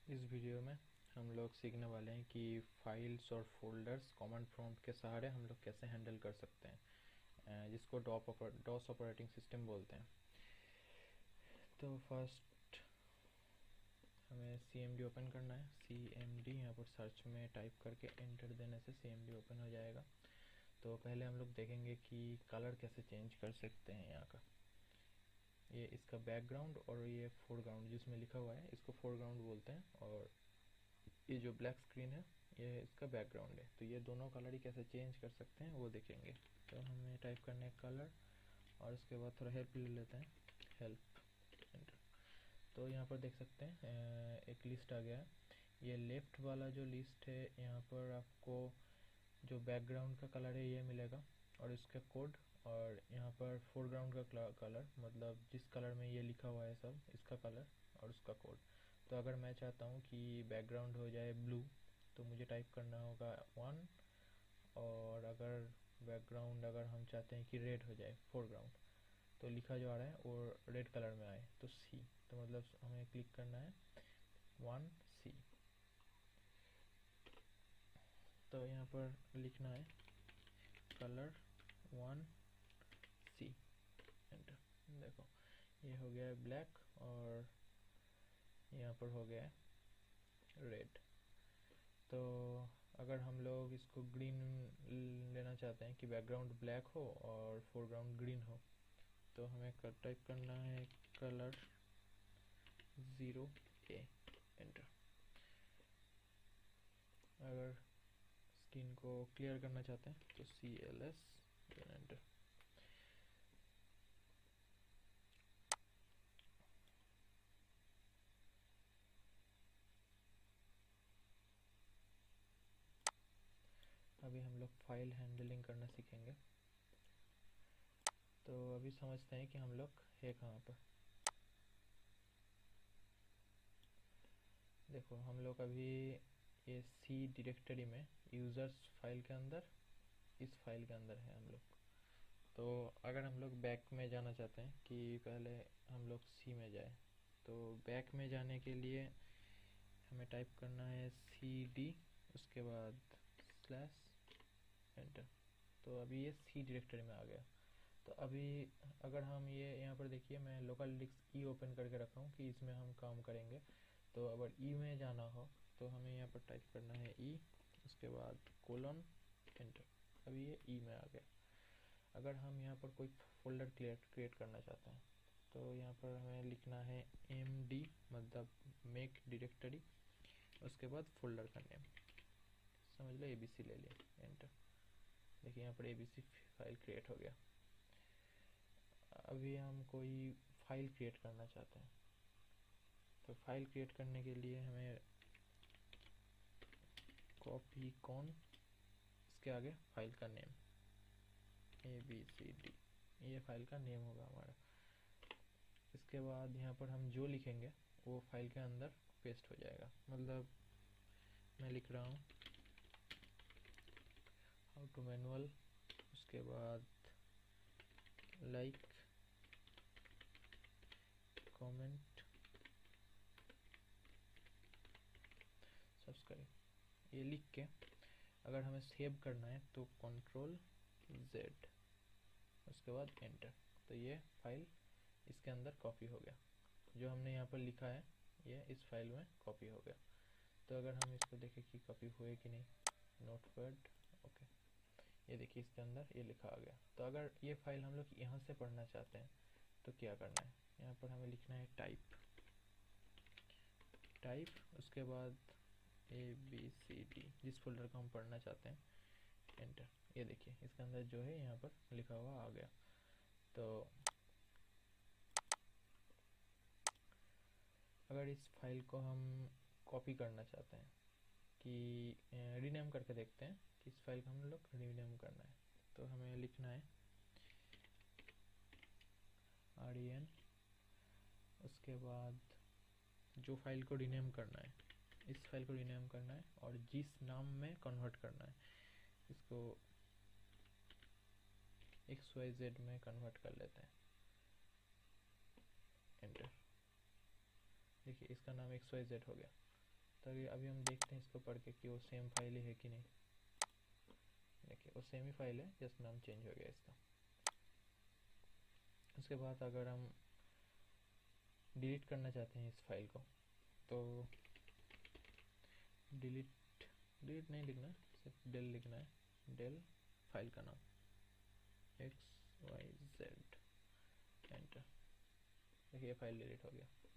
इस वीडियो में हम लोग सीखने वाले हैं कि फाइल्स और फोल्डर्स कमांड प्रॉम्प्ट के सहारे हम लोग कैसे हैंडल कर सकते हैं, जिसको डॉस ऑपरेटिंग सिस्टम बोलते हैं। तो फर्स्ट हमें CMD ओपन करना है। CMD यहाँ पर सर्च में टाइप करके एंटर देने से CMD ओपन हो जाएगा। तो पहले हम लोग देखेंगे कि कलर कैसे चेंज कर सकते हैं। यहाँ का ये इसका बैकग्राउंड और ये फोरग्राउंड जिसमें लिखा हुआ है इसको फोरग्राउंड बोलते हैं, और ये जो ब्लैक स्क्रीन है ये इसका बैकग्राउंड है। तो ये दोनों कलर ही कैसे चेंज कर सकते हैं वो देखेंगे। तो हमें टाइप करना है कलर और उसके बाद थोड़ा हेल्प ले लेते हैं, हेल्प एंटर। तो यहाँ पर देख सकते हैं एक लिस्ट आ गया है। ये लेफ्ट वाला जो लिस्ट है यहाँ पर आपको जो बैकग्राउंड का कलर है ये मिलेगा और इसका कोड, और यहाँ पर फोरग्राउंड का कलर मतलब जिस कलर में ये लिखा हुआ है सब इसका कलर और उसका कोड। तो अगर मैं चाहता हूँ कि बैकग्राउंड हो जाए ब्लू तो मुझे टाइप करना होगा 1, और अगर बैकग्राउंड अगर हम चाहते हैं कि रेड हो जाए फोरग्राउंड तो लिखा जो आ रहा है वो रेड कलर में आए तो C। तो मतलब हमें क्लिक करना है 1C। तो यहाँ पर लिखना है कलर 1C एंटर। देखो ये हो गया है ब्लैक और यहाँ पर हो गया है रेड। तो अगर हम लोग इसको ग्रीन लेना चाहते हैं कि बैकग्राउंड ब्लैक हो और फोरग्राउंड ग्रीन हो तो हमें टाइप करना है कलर 0A एंटर। अगर स्क्रीन को क्लियर करना चाहते हैं तो CLS एंटर। अभी हम लोग फाइल हैंडलिंग करना सीखेंगे। तो अभी समझते हैं कि हम लोग है कहाँ पर। देखो हम लोग अभी ये C डायरेक्टरी में यूज़र्स फाइल के अंदर इस फाइल के अंदर है हम लोग। तो अगर हम लोग बैक में जाना चाहते हैं कि पहले हम लोग C में जाए तो बैक में जाने के लिए हमें टाइप करना है CD उसके बाद स्लैश एंटर। तो अभी ये C डायरेक्टरी में आ गया। तो अभी अगर हम ये यहाँ पर देखिए मैं लोकल डिस्क E ओपन करके रखा हूँ कि इसमें हम काम करेंगे। तो अगर E में जाना हो तो हमें यहाँ पर टाइप करना है E उसके बाद कोलन एंटर। अभी ये E में आ गया। अगर हम यहाँ पर कोई फोल्डर क्रिएट करना चाहते हैं तो यहाँ पर हमें लिखना है MD मतलब मेक डायरेक्टरी उसके बाद फोल्डर का नेम, समझ लो ABC ले लिया एंटर। देखिए यहाँ पर ABC फाइल क्रिएट हो गया। अभी हम कोई फाइल क्रिएट करना चाहते हैं तो फाइल क्रिएट करने के लिए हमें कॉपी कौन इसके आगे फाइल का नेम ABCD, ये फाइल का नेम होगा हमारा। इसके बाद यहाँ पर हम जो लिखेंगे वो फाइल के अंदर पेस्ट हो जाएगा। मतलब मैं लिख रहा हूँ हाउ टू मैनुअल उसके बाद लाइक कमेंट सब्सक्राइब, ये लिख के अगर हमें सेव करना है तो Ctrl+Z उसके बाद एंटर। तो ये फाइल इसके अंदर कॉपी हो गया, जो हमने यहाँ पर लिखा है ये इस फाइल में कॉपी हो गया। तो अगर हम इसको देखें कि कॉपी हुए कि नहीं, नोटपैड ओके, ये देखिए इसके अंदर ये लिखा आ गया। तो अगर ये फाइल हम लोग यहाँ से पढ़ना चाहते हैं तो क्या करना है, यहाँ पर हमें लिखना है टाइप उसके बाद ABCD जिस फोल्डर को हम पढ़ना चाहते हैं एंटर। ये देखिए इसके अंदर जो है यहाँ पर लिखा हुआ आ गया। तो अगर इस फाइल को हम कॉपी करना चाहते हैं कि रीनेम करके देखते हैं कि इस फाइल को हम लोग रीनेम करना है तो हमें लिखना है REN उसके बाद जो फाइल को रीनेम करना है इस फाइल को रीनेम करना है और जिस नाम में कन्वर्ट करना है इसको XYZ में कन्वर्ट कर लेते हैं एंटर। देखिए इसका नाम XYZ हो गया। तो अभी हम देखते हैं इसको पढ़ के कि वो सेम फाइल ही है कि नहीं। देखिए वो सेम ही फाइल है, जस्ट नाम चेंज हो गया इसका। उसके बाद अगर हम डिलीट करना चाहते हैं इस फाइल को, तो डिलीट डिलीट नहीं लिखना, सिर्फ डेल लिखना है। डेल फाइल का नाम XYZ, एंटर। देखिए फाइल डिलीट हो गया।